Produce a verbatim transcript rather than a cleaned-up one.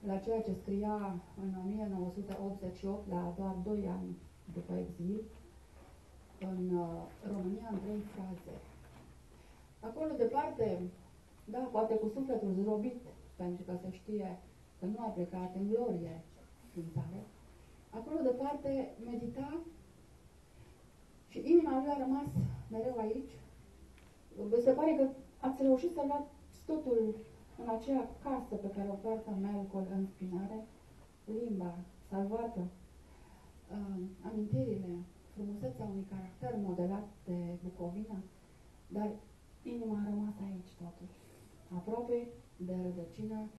la ceea ce scria în o mie nouă sute optzeci și opt, la doar doi ani după exil, în uh, România, în trei fraze. Acolo departe, da, poate cu sufletul zdrobit, pentru că se știe că nu a plecat în glorie din țară, acolo departe medita și inima lui a rămas mereu aici. Se pare că ați reușit să luați totul în aceea casă pe care o poartă Melcol în spinare, limba salvată, uh, amintirile, frumusețea unui caracter modelat de Bucovina, dar inima a rămas aici totuși, aproape de rădăcină